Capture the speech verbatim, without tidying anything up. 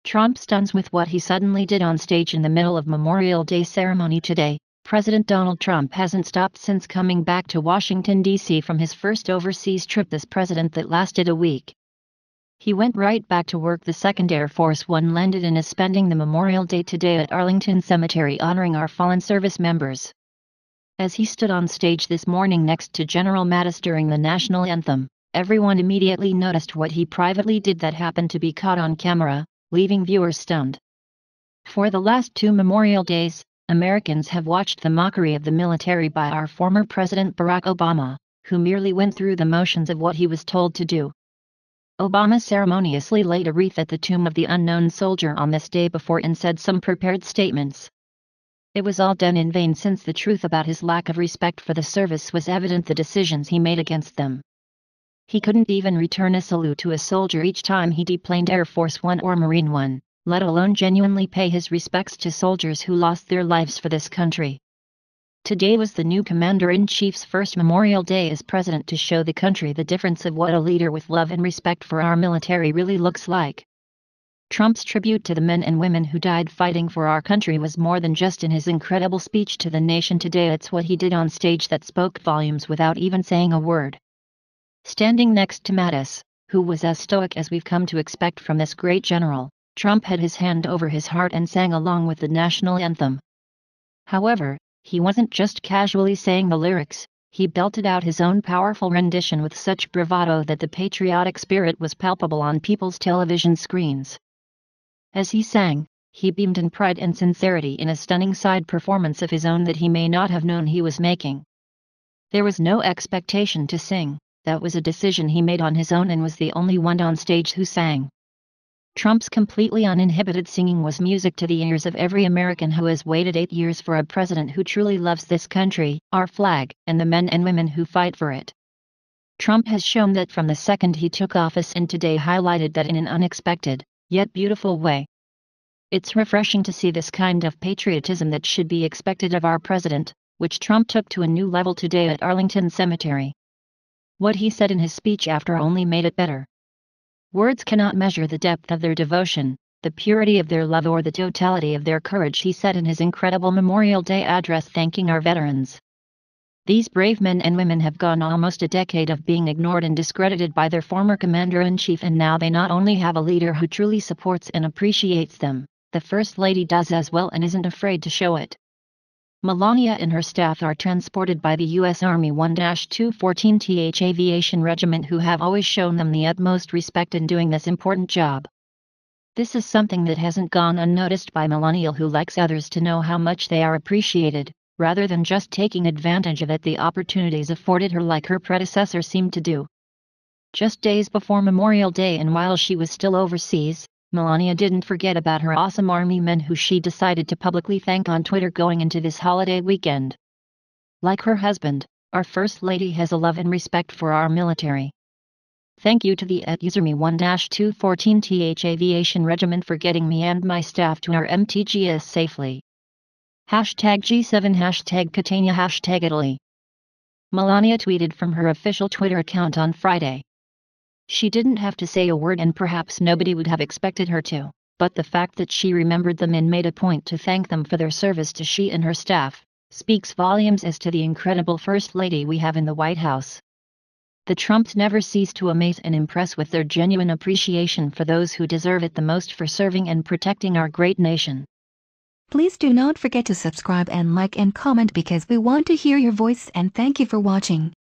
Trump stuns with what he suddenly did on stage in the middle of Memorial Day ceremony today. President Donald Trump hasn't stopped since coming back to Washington, D C from his first overseas trip this president that lasted a week. He went right back to work the second Air Force One landed and is spending the Memorial Day today at Arlington Cemetery honoring our fallen service members. As he stood on stage this morning next to General Mattis during the national anthem, everyone immediately noticed what he privately did that happened to be caught on camera, leaving viewers stunned. For the last two Memorial Days, Americans have watched the mockery of the military by our former President Barack Obama, who merely went through the motions of what he was told to do. Obama ceremoniously laid a wreath at the tomb of the unknown soldier on this day before and said some prepared statements. It was all done in vain since the truth about his lack of respect for the service was evident the decisions he made against them. He couldn't even return a salute to a soldier each time he deplaned Air Force One or Marine One, let alone genuinely pay his respects to soldiers who lost their lives for this country. Today was the new Commander-in-Chief's first Memorial Day as president to show the country the difference of what a leader with love and respect for our military really looks like. Trump's tribute to the men and women who died fighting for our country was more than just in his incredible speech to the nation today. It's what he did on stage that spoke volumes without even saying a word. Standing next to Mattis, who was as stoic as we've come to expect from this great general, Trump had his hand over his heart and sang along with the national anthem. However, he wasn't just casually saying the lyrics, he belted out his own powerful rendition with such bravado that the patriotic spirit was palpable on people's television screens. As he sang, he beamed in pride and sincerity in a stunning side performance of his own that he may not have known he was making. There was no expectation to sing. That was a decision he made on his own and was the only one on stage who sang. Trump's completely uninhibited singing was music to the ears of every American who has waited eight years for a president who truly loves this country, our flag, and the men and women who fight for it. Trump has shown that from the second he took office and today highlighted that in an unexpected, yet beautiful way. It's refreshing to see this kind of patriotism that should be expected of our president, which Trump took to a new level today at Arlington Cemetery. What he said in his speech after only made it better. Words cannot measure the depth of their devotion, the purity of their love or the totality of their courage, he said in his incredible Memorial Day address thanking our veterans. These brave men and women have gone almost a decade of being ignored and discredited by their former commander-in-chief, and now they not only have a leader who truly supports and appreciates them, the First Lady does as well and isn't afraid to show it. Melania and her staff are transported by the U S Army one two fourteen T H Aviation Regiment, who have always shown them the utmost respect in doing this important job. This is something that hasn't gone unnoticed by Melania, who likes others to know how much they are appreciated, rather than just taking advantage of it, the opportunities afforded her like her predecessor seemed to do. Just days before Memorial Day and while she was still overseas, Melania didn't forget about her awesome Army men who she decided to publicly thank on Twitter going into this holiday weekend. Like her husband, our First Lady has a love and respect for our military. Thank you to the at userme one two fourteen T H Aviation Regiment for getting me and my staff to our M T G S safely. Hashtag G seven, hashtag Catania, hashtag Italy. Melania tweeted from her official Twitter account on Friday. She didn't have to say a word, and perhaps nobody would have expected her to, but the fact that she remembered them and made a point to thank them for their service to she and her staff, speaks volumes as to the incredible First Lady we have in the White House. The Trumps never cease to amaze and impress with their genuine appreciation for those who deserve it the most for serving and protecting our great nation. Please do not forget to subscribe and like and comment because we want to hear your voice, and thank you for watching.